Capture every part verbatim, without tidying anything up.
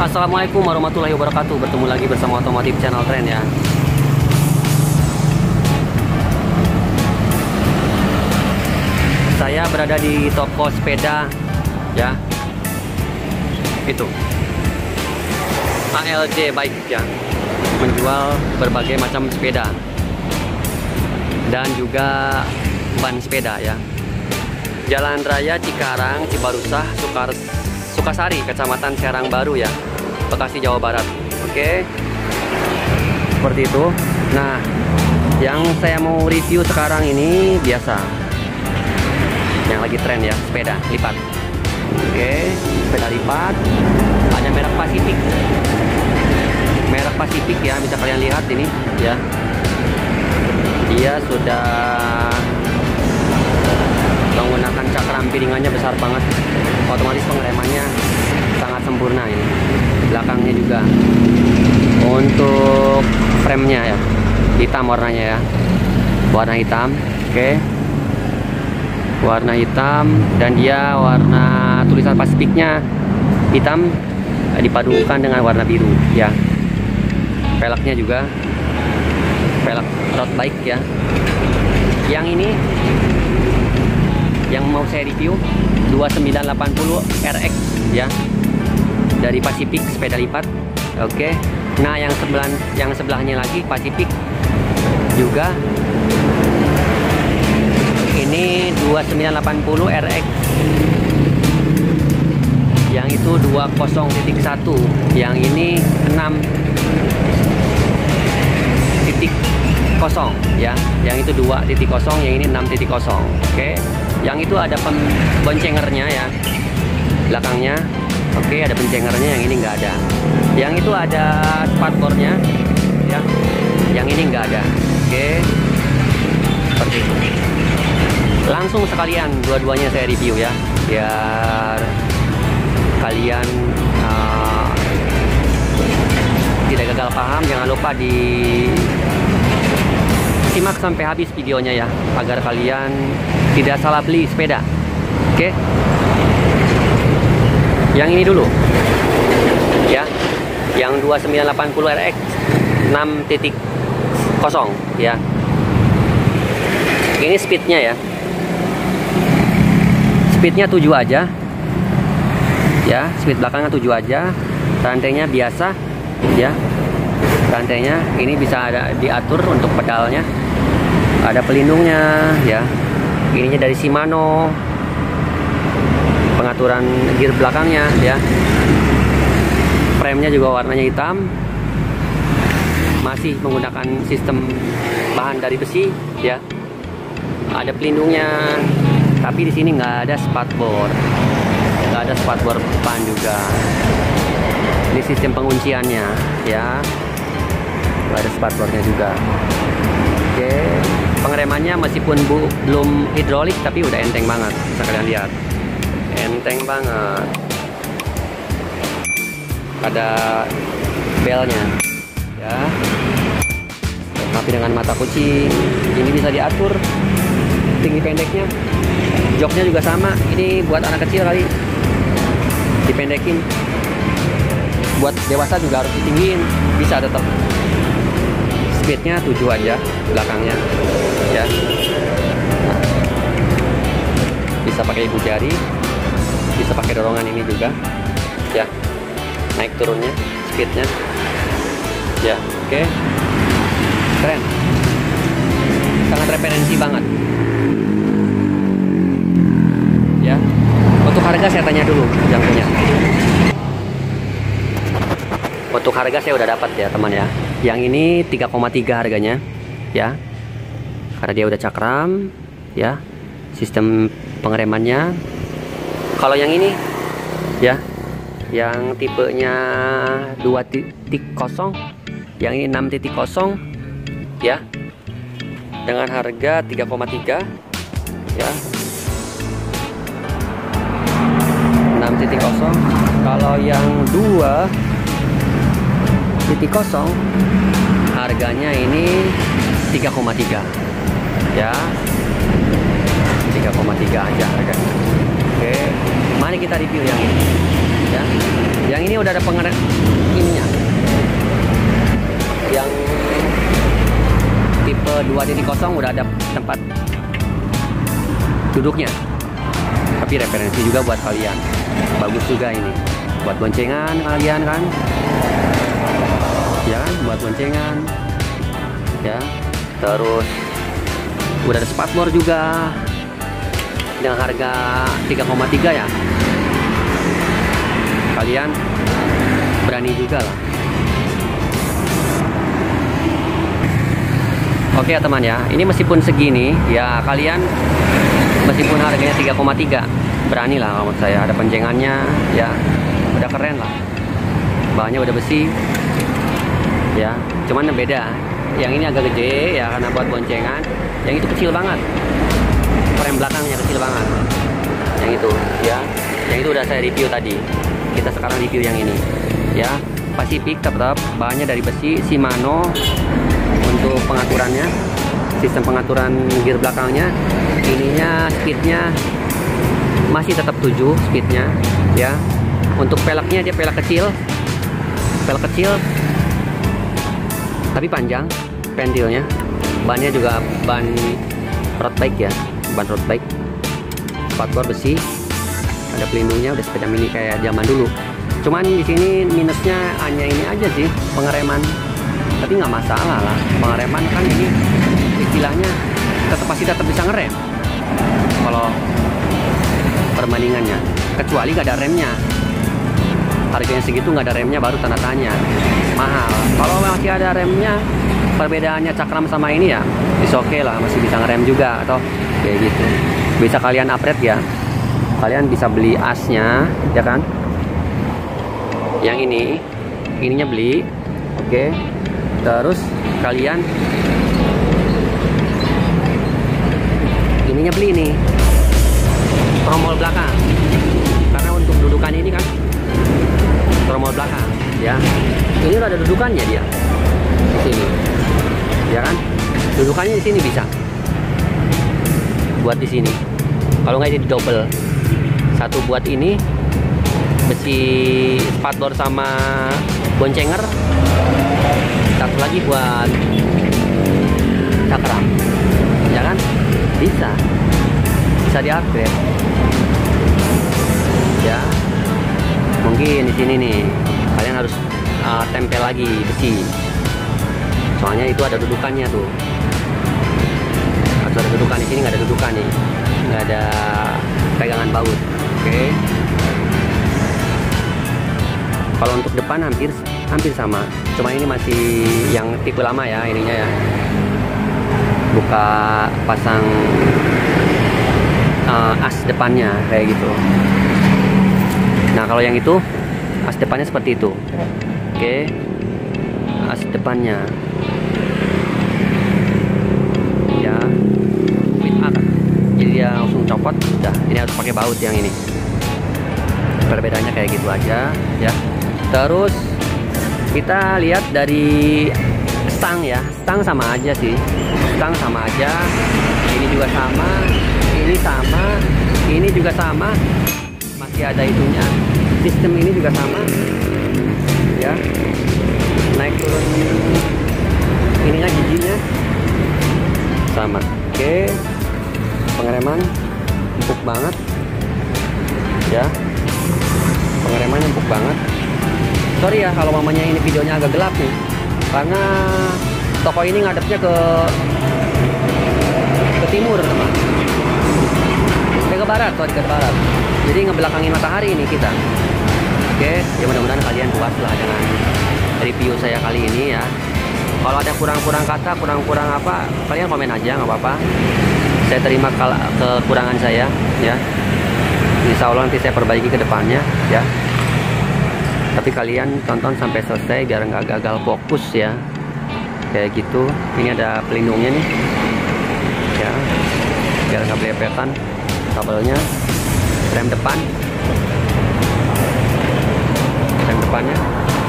Assalamualaikum warahmatullahi wabarakatuh. Bertemu lagi bersama Otomotif Channel Trend ya. Saya berada di toko sepeda ya. Itu A L J Bike ya, menjual berbagai macam sepeda dan juga ban sepeda ya. Jalan Raya Cikarang, Cibarusah, Sukar Sukasari, Kecamatan Serang Baru ya, Bekasi, Jawa Barat. Oke, seperti itu. Nah, yang saya mau review sekarang ini biasa, yang lagi tren ya, sepeda lipat. Oke, sepeda lipat. Ada merek Pacific. Merek Pacific ya, bisa kalian lihat ini ya. Dia sudah menggunakan cakram piringannya besar banget, otomatis pengeremannya sangat sempurna ini. Belakangnya juga untuk frame-nya ya, hitam warnanya ya, warna hitam. Oke, warna hitam, dan dia warna tulisan Pacific-nya hitam dipadukan dengan warna biru ya. Velgnya juga velg road bike ya. Yang ini yang mau saya review dua sembilan delapan nol R X ya, dari Pacific, sepeda lipat. Oke, nah yang sebelah yang sebelahnya lagi Pacific juga, ini dua sembilan delapan nol R X, yang itu dua puluh titik satu, yang ini enam titik kosong ya, yang itu dua titik kosong, yang ini enam titik kosong. Oke, yang itu ada boncengernya ya, belakangnya. Oke, ada boncengernya, yang ini nggak ada. Yang itu ada spatbornya ya, yang ini nggak ada. Oke, seperti itu. Langsung sekalian dua-duanya saya review ya, biar kalian uh, tidak gagal paham. Jangan lupa di simak sampai habis videonya ya, agar kalian tidak salah beli sepeda. Oke, yang ini dulu ya, yang dua sembilan delapan nol R X enam titik kosong ya. Ini speednya ya, speednya tujuh aja ya, speed belakangnya tujuh aja. Rantainya biasa ya, rantainya ini bisa ada diatur untuk pedalnya, ada pelindungnya ya. Ininya dari Shimano, pengaturan gear belakangnya ya. Frame-nya juga warnanya hitam, masih menggunakan sistem bahan dari besi ya. Ada pelindungnya, tapi di sini nggak ada spatbor, nggak ada spatbor depan juga. Ini sistem pengunciannya ya, nggak ada spatbornya juga. Oke, pengeremannya meskipun bu, belum hidrolik, tapi udah enteng banget, bisa kalian lihat, enteng banget. Ada belnya ya, tapi dengan mata kucing. Ini bisa diatur tinggi pendeknya, joknya juga sama. Ini buat anak kecil kali dipendekin, buat dewasa juga harus ditinggiin, bisa tetap. Speednya tujuh aja belakangnya ya. Nah, bisa pakai ibu jari, bisa pakai dorongan ini juga ya, naik turunnya speednya ya. Oke, keren, sangat referensi banget ya. Untuk harga saya tanya dulu yang punya. Untuk harga saya udah dapat ya teman ya. Yang ini tiga koma tiga harganya ya, karena dia udah cakram ya, sistem pengeremannya. Kalau yang ini ya, yang tipenya dua titik kosong, yang ini enam titik kosong ya, dengan harga tiga koma tiga ya, enam titik kosong. Kalau yang dua titik kosong harganya ini tiga koma tiga ya, tiga koma tiga aja harganya. Oke, mari kita review yang ini. ya. Yang ini udah ada pengerem ininya. Yang tipe dua titik nol udah ada tempat duduknya. Tapi referensi juga buat kalian. Bagus juga ini. Buat boncengan kalian kan. Ya kan, buat boncengan. Ya. Terus udah ada spatbor juga. Dengan harga tiga koma tiga ya. Kalian berani juga lah. Oke ya teman ya, ini meskipun segini ya kalian meskipun harganya tiga koma tiga berani lah menurut saya. Ada penjengannya ya, udah keren lah, bahannya udah besi ya, cuman yang beda yang ini agak gede ya karena buat boncengan, yang itu kecil banget, frame belakangnya kecil banget yang itu ya, yang itu udah saya review tadi. Kita sekarang review yang ini ya. Pacific tetap bahannya dari besi, Shimano untuk pengaturannya, sistem pengaturan gear belakangnya, ininya speednya masih tetap tujuh speednya ya. Untuk peleknya dia pelek kecil, pelek kecil tapi panjang pentilnya. Bannya juga ban road bike ya, ban road bike, spatbor besi, ada pelindungnya, udah sepeda mini kayak zaman dulu. Cuman di sini minusnya hanya ini aja sih, pengereman. Tapi nggak masalah lah, pengereman kan ini istilahnya tetap pasti tetap bisa ngerem kalau perbandingannya, kecuali nggak ada remnya. Harganya segitu nggak ada remnya baru tanda tanya, mahal. Kalau masih ada remnya, perbedaannya cakram sama ini ya is oke okay lah, masih bisa ngerem juga atau kayak gitu. Bisa kalian upgrade ya, kalian bisa beli asnya ya kan. Yang ini ininya beli, oke okay. Terus kalian ininya beli nih, tromol belakang, karena untuk dudukan ini kan tromol belakang ya, ini udah ada dudukannya dia di sini ya kan, dudukannya di sini bisa buat di sini, kalau nggak ini double, satu buat ini besi spatbor sama boncenger, satu lagi buat cakram ya kan, bisa bisa di-upgrade ya. Mungkin di sini nih kalian harus uh, tempel lagi besi, soalnya itu ada dudukannya tuh, harus ada dudukan. Di sini nggak ada dudukan nih, nggak ada pegangan baut. Oke okay. Kalau untuk depan hampir hampir sama, cuma ini masih yang tipe lama ya ininya ya, buka pasang uh, as depannya kayak gitu. Nah kalau yang itu as depannya seperti itu, oke okay. As depannya ya with up, jadi dia langsung copot, udah ini harus pakai baut yang ini. Perbedaannya kayak gitu aja ya. Terus kita lihat dari stang ya, stang sama aja sih, stang sama aja, ini juga sama, ini sama, ini juga sama, masih ada itunya, sistem ini juga sama ya, naik turun ininya giginya sama. Oke, pengereman empuk banget ya, pengeremannya empuk banget. Sorry ya kalau mamanya ini videonya agak gelap nih, karena toko ini ngadepnya ke ke timur teman, eh, ke barat, sorry ke barat. Jadi ngebelakangin matahari ini kita. Oke, ya mudah-mudahan kalian puas lah dengan review saya kali ini ya. Kalau ada kurang-kurang kata, kurang-kurang apa, kalian komen aja nggak apa-apa. Saya terima kekurangan saya ya. Insya Allah nanti saya perbaiki ke depannya ya. Tapi kalian tonton sampai selesai biar nggak gagal fokus ya, kayak gitu. Ini ada pelindungnya nih ya, biar nggak belepetan kabelnya. Rem depan, rem depannya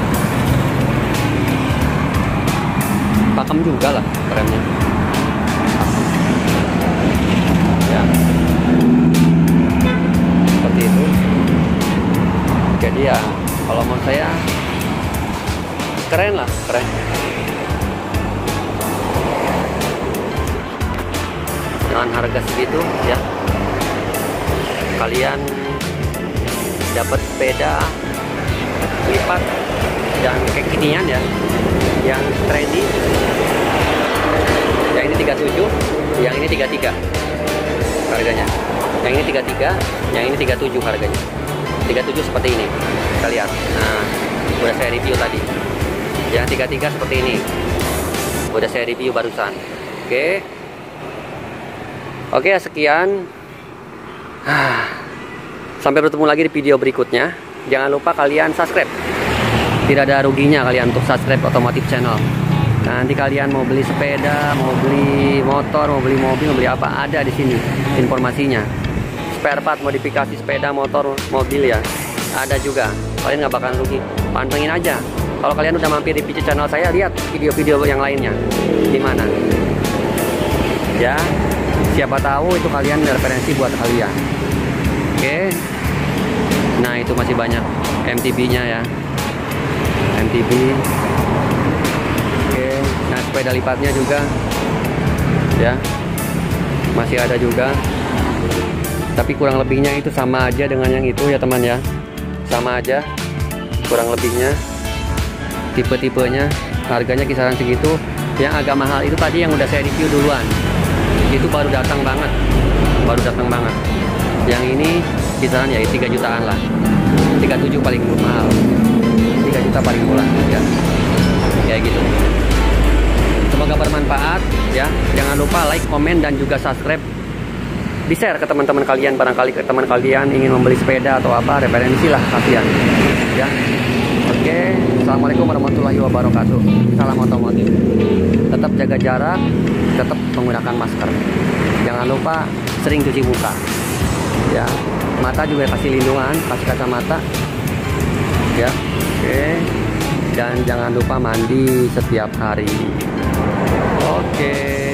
pakem juga lah remnya ya, seperti itu. Jadi ya menurut saya keren lah, keren. Dengan harga segitu ya, kalian dapat sepeda lipat yang kekinian ya, yang trendy. Yang ini tiga puluh tujuh, yang ini tiga puluh tiga harganya. Yang ini tiga puluh tiga, yang ini tiga puluh tujuh harganya. tiga puluh tujuh seperti ini, kita lihat. Nah, udah saya review tadi. Yang tiga puluh tiga seperti ini, udah saya review barusan. Oke, oke sekian. Sampai bertemu lagi di video berikutnya. Jangan lupa kalian subscribe. Tidak ada ruginya kalian untuk subscribe Otomotif Channel. Nanti kalian mau beli sepeda, mau beli motor, mau beli mobil, mau beli apa, ada di sini informasinya. Spare part, modifikasi sepeda, motor, mobil ya, ada juga. Kalian nggak bakalan rugi. Pantengin aja. Kalau kalian udah mampir di channel saya, lihat video-video yang lainnya di mana. Ya, siapa tahu itu kalian referensi buat kalian. Oke. Nah, itu masih banyak M T B-nya ya. M T B. Oke. Nah, sepeda lipatnya juga ya. Masih ada juga. Tapi kurang lebihnya itu sama aja dengan yang itu ya, teman ya. Sama aja. Kurang lebihnya. Tipe-tipenya, harganya kisaran segitu. Yang agak mahal itu tadi yang udah saya review duluan. Itu baru datang banget. Baru datang banget. Yang ini kisaran ya tiga jutaan lah. tiga puluh tujuh paling mahal. tiga juta paling murah ya. Kayak gitu. Semoga bermanfaat ya. Jangan lupa like, komen dan juga subscribe. Di-share ke teman-teman kalian, barangkali ke teman kalian ingin membeli sepeda atau apa, referensi lah kalian ya. Oke, assalamualaikum warahmatullahi wabarakatuh. Salam otomotif. Tetap jaga jarak, tetap menggunakan masker. Jangan lupa sering cuci muka ya. Mata juga kasih lindungan, kasih kacamata ya. Oke, dan jangan lupa mandi setiap hari. Oke.